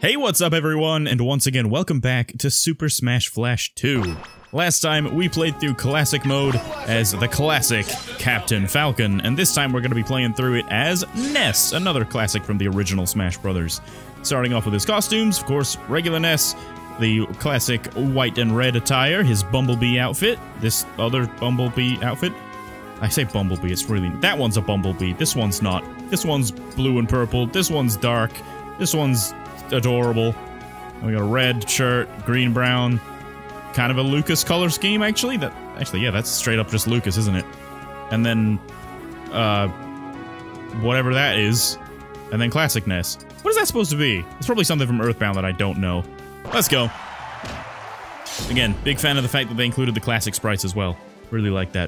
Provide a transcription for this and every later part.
Hey, what's up everyone, and once again, welcome back to Super Smash Flash 2. Last time, we played through Classic Mode as the classic Captain Falcon, and this time we're going to be playing through it as Ness, another classic from the original Smash Brothers. Starting off with his costumes, of course, regular Ness, the classic white and red attire, his Bumblebee outfit, this other Bumblebee outfit. I say Bumblebee, it's really... that one's a Bumblebee, this one's not. This one's blue and purple, this one's dark, this one's adorable. We got a red shirt, green, brown, kind of a Lucas color scheme, actually. Yeah, that's straight up just Lucas, isn't it? And then, whatever that is, and then Classic Ness. What is that supposed to be? It's probably something from Earthbound that I don't know. Let's go. Again, big fan of the fact that they included the classic sprites as well. Really like that.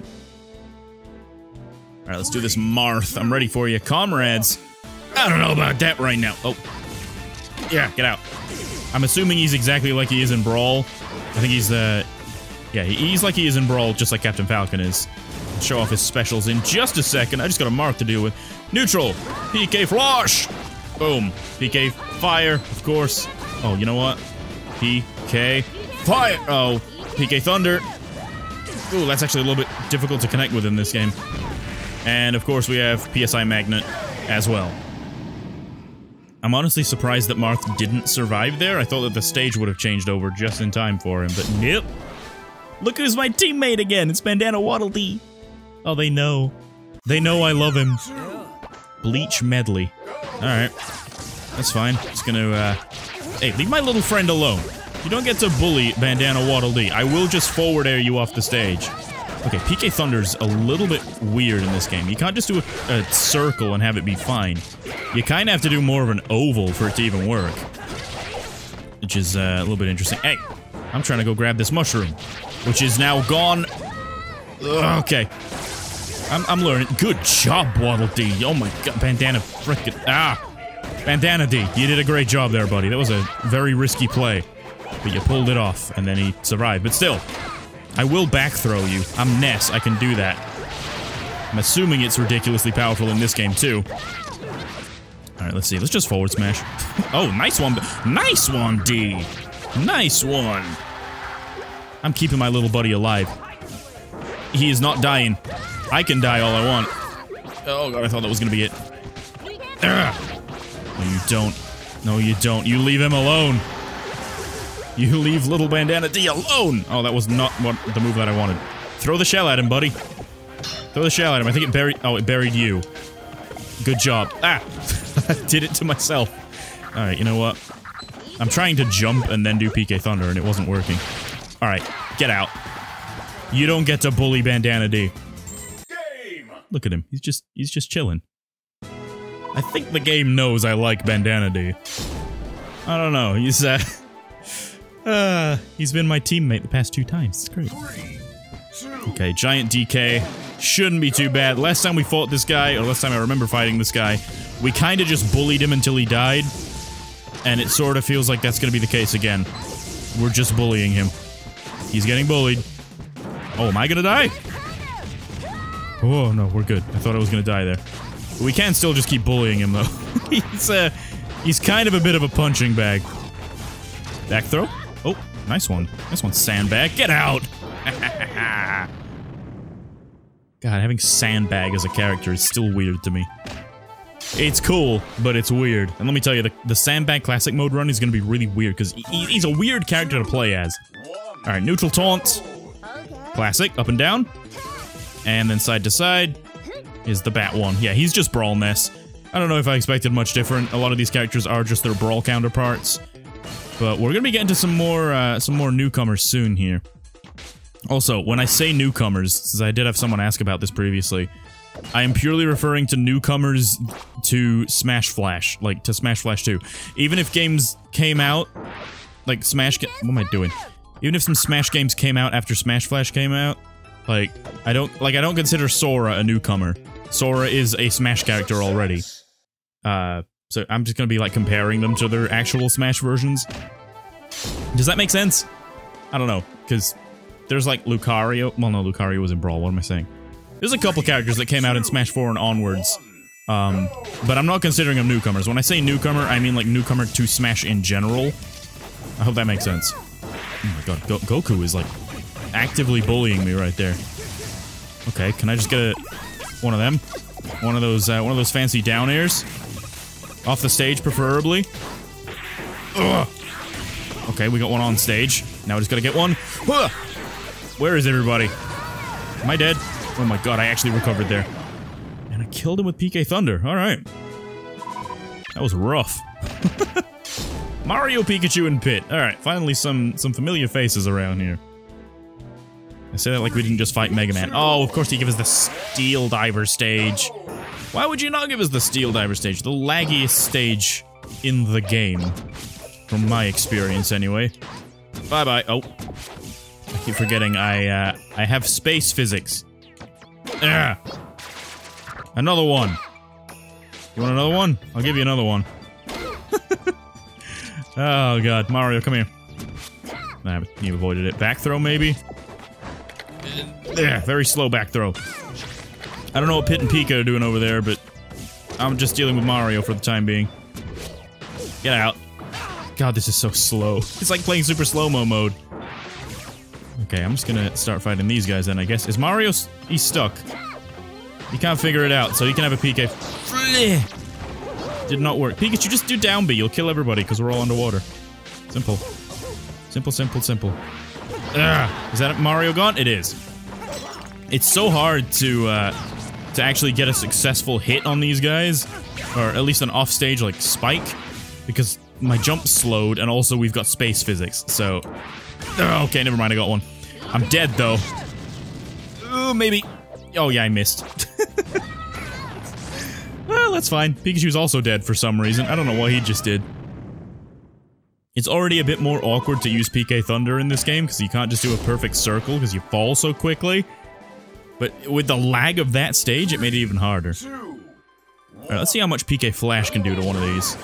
Alright, let's do this Marth. I'm ready for you. Comrades. I don't know about that right now. Oh. Yeah, get out. I'm assuming he's exactly like he is in Brawl. I think he's the... yeah, he's like he is in Brawl, just like Captain Falcon is. I'll show off his specials in just a second. I just got a Marth to deal with. Neutral! PK Flash! Boom. PK Fire, of course. Oh, you know what? PK Fire! Oh, PK Thunder. Ooh, that's actually a little bit difficult to connect with in this game. And, of course, we have PSI Magnet as well. I'm honestly surprised that Marth didn't survive there. I thought that the stage would have changed over just in time for him, but nope. Look who's my teammate again! It's Bandana Waddle Dee! Oh, they know. They know I love him. Bleach Medley. Alright. That's fine. Just gonna, hey, leave my little friend alone. You don't get to bully Bandana Waddle Dee. I will just forward air you off the stage. Okay, PK Thunder's a little bit weird in this game. You can't just do a circle and have it be fine. You kind of have to do more of an oval for it to even work. Which is a little bit interesting. Hey, I'm trying to go grab this mushroom, which is now gone. Ugh, okay. I'm learning. Good job, Waddle Dee. Oh my god, Bandana frickin'. Ah! Bandana D, you did a great job there, buddy. That was a very risky play. But you pulled it off, and then he survived. But still. I will back throw you. I'm Ness, I can do that. I'm assuming it's ridiculously powerful in this game, too. Alright, let's see. Let's just forward smash. Oh, nice one. Nice one, D! Nice one! I'm keeping my little buddy alive. He is not dying. I can die all I want. Oh god, I thought that was gonna be it. Ugh. No, you don't. No, you don't. You leave him alone. You leave little Bandana D alone! Oh, that was not what the move that I wanted. Throw the shell at him, buddy. Throw the shell at him. I think it buried... oh, it buried you. Good job. Ah! I did it to myself. Alright, you know what? I'm trying to jump and then do PK Thunder, and it wasn't working. Alright, get out. You don't get to bully Bandana D. Game. Look at him. He's just chilling. I think the game knows I like Bandana D. I don't know. He's been my teammate the past 2 times. It's great. Okay, Giant DK. Shouldn't be too bad. Last time we fought this guy, or last time I remember fighting this guy, we kind of just bullied him until he died. And it sort of feels like that's going to be the case again. We're just bullying him. He's getting bullied. Oh, am I going to die? Oh, no, we're good. I thought I was going to die there. But we can still just keep bullying him, though. He's kind of a bit of a punching bag. Back throw? Oh, nice one. Nice one, Sandbag. Get out! God, having Sandbag as a character is still weird to me. It's cool, but it's weird. And let me tell you, the Sandbag Classic Mode run is gonna be really weird, because he's a weird character to play as. Alright, neutral taunt. Classic, up and down. And then side to side is the Bat one. Yeah, he's just Brawl Ness. I don't know if I expected much different. A lot of these characters are just their Brawl counterparts. But we're gonna be getting to some more newcomers soon here. Also, when I say newcomers, since I did have someone ask about this previously, I am purely referring to newcomers to Smash Flash, like to Smash Flash 2. Even if games came out, like what am I doing? Even if some Smash games came out after Smash Flash came out, like I don't consider Sora a newcomer. Sora is a Smash character already. So I'm just gonna be like comparing them to their actual Smash versions. Does that make sense? I don't know, because there's like Lucario. Well, no, Lucario was in Brawl. What am I saying? There's a couple characters that came out in Smash 4 and onwards But I'm not considering them newcomers. When I say newcomer, I mean like newcomer to Smash in general. I hope that makes sense. Oh my god, Goku is like actively bullying me right there. Okay, can I just get one of them? One of those fancy down airs? Off the stage, preferably. Ugh. Okay, we got one on stage. Now we just gotta get one. Ugh. Where is everybody? Am I dead? Oh my god, I actually recovered there. And I killed him with PK Thunder. Alright. That was rough. Mario, Pikachu, and Pit. Alright, finally some familiar faces around here. I say that like we didn't just fight Mega Man. Oh, of course he gave us the Steel Diver stage. Why would you not give us the Steel Diver stage? The laggiest stage in the game. From my experience, anyway. Bye-bye. Oh. I keep forgetting I have space physics. Ah. Another one. You want another one? I'll give you another one. Oh god, Mario, come here. Nah, you avoided it. Back throw, maybe? Yeah, very slow back throw. I don't know what Pit and Pika are doing over there, but I'm just dealing with Mario for the time being. Get out. God, this is so slow. It's like playing super slow-mo mode. Okay, I'm just gonna start fighting these guys then, I guess. Is Mario... he's stuck. He can't figure it out, so he can have a PK. Did not work. Pikachu, just do down B. You'll kill everybody, because we're all underwater. Simple. Simple, simple, simple. Ugh. Is that Mario gone? It is. It's so hard to actually get a successful hit on these guys. Or at least an offstage, like, spike. Because my jump slowed, and also we've got space physics, so... okay, never mind, I got one. I'm dead, though. Ooh, maybe... oh, yeah, I missed. Well, that's fine. Pikachu's also dead for some reason. I don't know what he just did. It's already a bit more awkward to use PK Thunder in this game, because you can't just do a perfect circle, because you fall so quickly. But with the lag of that stage, it made it even harder. Alright, let's see how much PK Flash can do to one of these.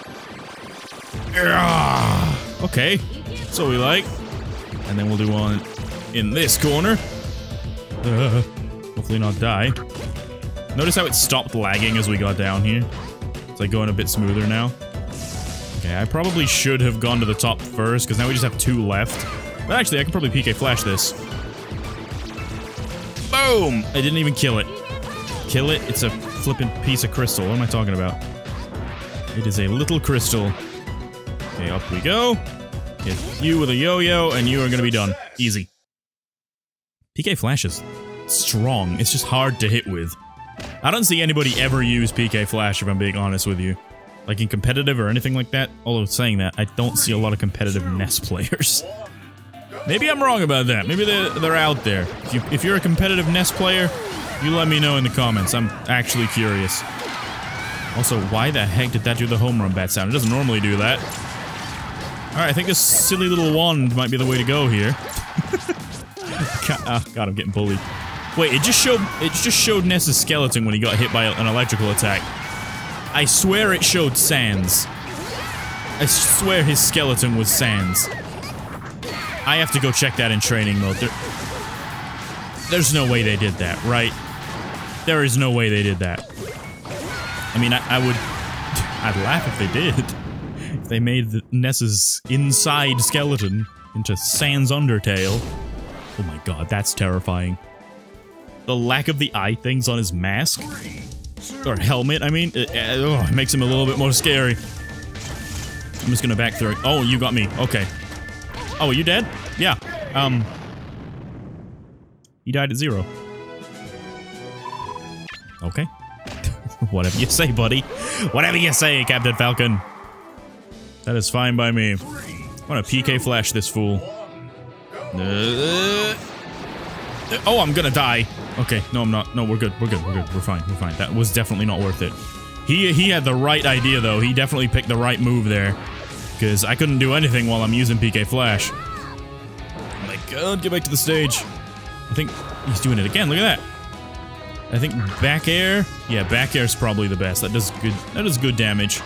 Okay, that's what we like. And then we'll do one in this corner. Hopefully not die. Notice how it stopped lagging as we got down here. It's like going a bit smoother now. Okay, I probably should have gone to the top first, because now we just have 2 left. But actually, I can probably PK Flash this. Boom! I didn't even kill it. Kill it? It's a flippin' piece of crystal. What am I talking about? It is a little crystal. Okay, up we go. Hit you with a yo-yo, and you are gonna be done. Easy. PK Flash is strong. It's just hard to hit with. I don't see anybody ever use PK Flash, if I'm being honest with you. Like in competitive or anything like that. Although saying that, I don't see a lot of competitive NES players. Maybe I'm wrong about that. Maybe they're out there. If you're a competitive NES player, you let me know in the comments. I'm actually curious. Also, why the heck did that do the home run bat sound? It doesn't normally do that. Alright, I think this silly little wand might be the way to go here. God, I'm getting bullied. Wait, it just showed Ness's skeleton when he got hit by an electrical attack. I swear it showed Sans. I swear his skeleton was Sans. I have to go check that in training mode. There's no way they did that, right? There is no way they did that. I mean, I'd laugh if they did. If they made Ness's inside skeleton into Sans Undertale. Oh my god, that's terrifying. The lack of the eye things on his mask, or helmet, I mean, it makes him a little bit more scary. I'm just gonna back through it. Oh, you got me. Okay. Oh, are you dead? Yeah. He died at 0. Okay. Whatever you say, buddy. Whatever you say, Captain Falcon. That is fine by me. I'm gonna PK Flash this fool. Oh, I'm gonna die. Okay, no, I'm not. No, we're good. We're good. We're good. We're fine. We're fine. That was definitely not worth it. He had the right idea, though. He definitely picked the right move there. Because I couldn't do anything while I'm using PK Flash. Oh my god, get back to the stage. I think he's doing it again. Look at that. I think back air. Yeah, back air's probably the best. That does good. That does good damage.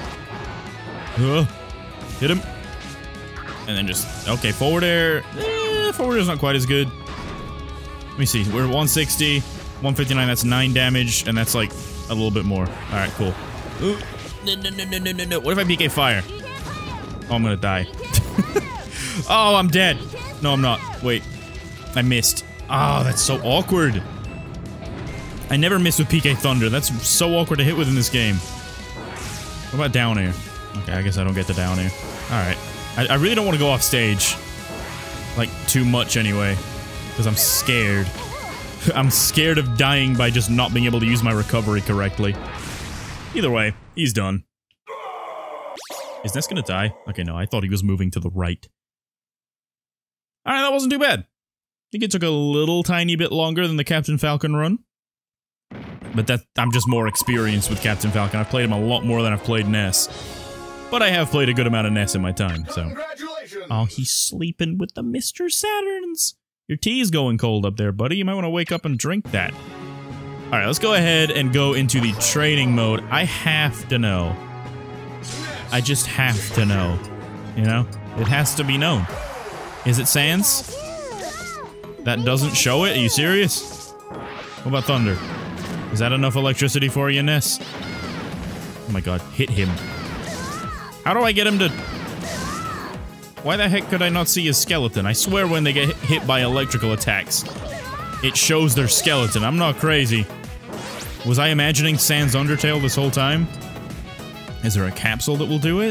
Hit him. And then just okay, forward air. Forward air's not quite as good. Let me see. We're 160, 159. That's 9 damage, and that's like a little bit more. Alright, cool. Ooh. No. What if I PK fire? Oh, I'm gonna die. Oh, I'm dead. No, I'm not. Wait. I missed. Oh, that's so awkward. I never miss with PK Thunder. That's so awkward to hit with in this game. What about down air? Okay, I guess I don't get the down air. Alright. I really don't want to go off stage. Like, too much anyway. Because I'm scared. I'm scared of dying by just not being able to use my recovery correctly. Either way, he's done. Is Ness gonna die? Okay, no, I thought he was moving to the right. Alright, that wasn't too bad. I think it took a little tiny bit longer than the Captain Falcon run. But I'm just more experienced with Captain Falcon. I've played him a lot more than I've played Ness. But I have played a good amount of Ness in my time, so. Oh, he's sleeping with the Mr. Saturns. Your tea's going cold up there, buddy. You might want to wake up and drink that. Alright, let's go ahead and go into the training mode. I have to know. I just have to know. You know? It has to be known. Is it Sans? That doesn't show it? Are you serious? What about Thunder? Is that enough electricity for you, Ness? Oh my god, hit him. How do I get him to... Why the heck could I not see his skeleton? I swear when they get hit by electrical attacks, it shows their skeleton. I'm not crazy. Was I imagining Sans Undertale this whole time? Is there a capsule that will do it?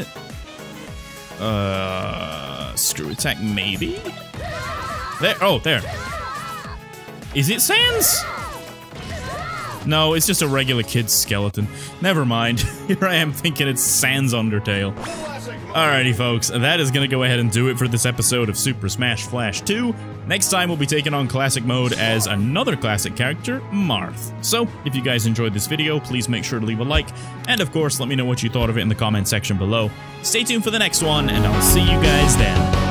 Screw attack, maybe? There, oh, there. Is it Sans? No, it's just a regular kid's skeleton. Never mind. Here I am thinking it's Sans Undertale. Alrighty, folks, that is gonna go ahead and do it for this episode of Super Smash Flash 2. Next time, we'll be taking on Classic Mode as another classic character, Marth. So, if you guys enjoyed this video, please make sure to leave a like, and of course, let me know what you thought of it in the comment section below. Stay tuned for the next one, and I'll see you guys then.